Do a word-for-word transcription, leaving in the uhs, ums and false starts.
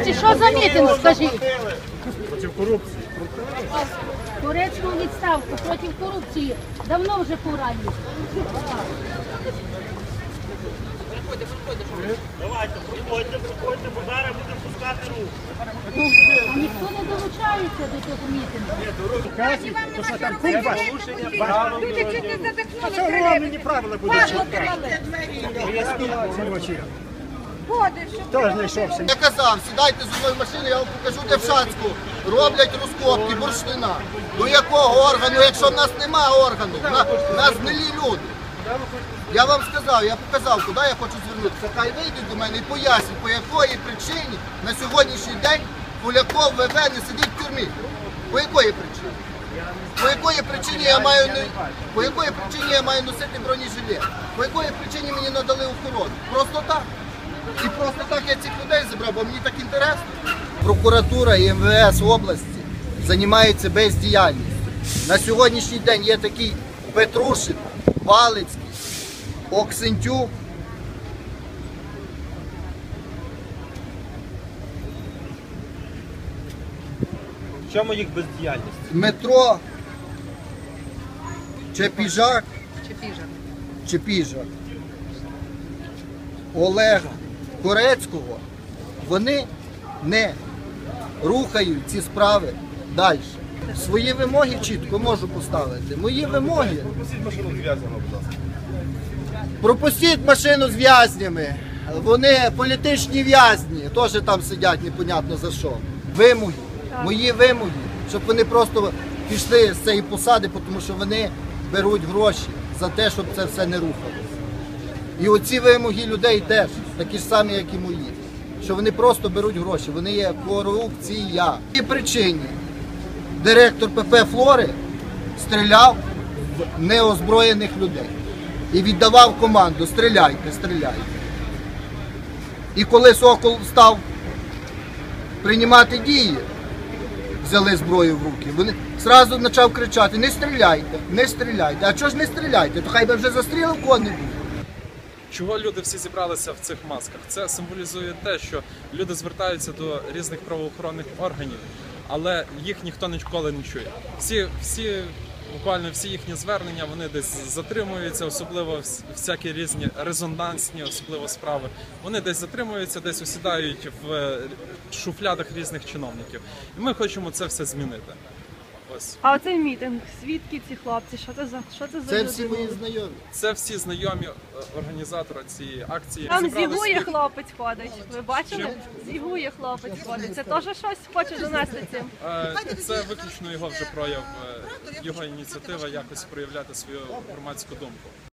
Хлопці, що за мітинг, скажіть? Проти корупції. Турецьку відставку проти корупції. Давно вже пора їх. Давайте, проходьте, проходьте, бо зараз будемо пускати руку. А ніхто не долучається до цього мітингу. То що там кульба? Люди чуть не задихнули. А чого вам мені правила буде читати? Хто знайшовся? Я казав, сідайте зі мною в машину, я вам покажу, де в Шацьку роблять розкопки бурштина. До якого органу, якщо в нас немає органу, в нас гнилі люди. Я вам сказав, я показав, куди я хочу звернутися. Хай вийдуть до мене і пояснять, по якої причині на сьогоднішній день Поляков ВВ не сидить в тюрмі. По якої причині? По якої причині я маю, по якої причині я маю носити бронежилет? По якої причині мені надали охорону? Просто так. І просто так я цих людей зібрав, бо мені так інтересно. Прокуратура і Ем Ве Ес області займаються бездіяльністю. На сьогоднішній день є такий Петрушин, Балицький, Оксентюк. В чому їх бездіяльність? Дмитро Чепіжак, Чепіжак, Олега Корецького, вони не рухають ці справи далі. Свої вимоги чітко можу поставити. Мої вимоги. Пропустіть машину зв'язану, будь ласка. Пропустіть машину з в'язнями. Вони політичні в'язні, теж там сидять непонятно за що. Вимоги, мої вимоги, щоб вони просто пішли з цієї посади, тому що вони беруть гроші за те, щоб це все не рухалося. І оці вимоги людей теж, такі ж самі, як і мої. Що вони просто беруть гроші, вони є корупція. І причині директор Пе Пе Флори стріляв в неозброєних людей. І віддавав команду: стріляйте, стріляйте. І коли Сокол став приймати дії, взяли зброю в руки, він одразу почав кричати: не стріляйте, не стріляйте. А чого ж не стріляйте? То хай би вже застрілив кого-небудь. Чого люди всі зібралися в цих масках? Це символізує те, що люди звертаються до різних правоохоронних органів, але їх ніхто ніколи не чує. Всі, всі, буквально всі їхні звернення, вони десь затримуються, особливо всякі різні резонансні, особливо справи. Вони десь затримуються, десь осідають в шуфлядах різних чиновників. І ми хочемо це все змінити. Ось. А оцей мітинг, звідки ці хлопці? Що це за що це за Це люди всі були? мої знайомі. Це всі знайомі е, організатора цієї акції. Там Зібрали зігує свої- хлопець ходить. Ви бачили? Зігує хлопець ходить. Це теж щось хоче донести цим? Е, Це виключно його вже прояв, е, його ініціатива якось проявляти свою громадську думку.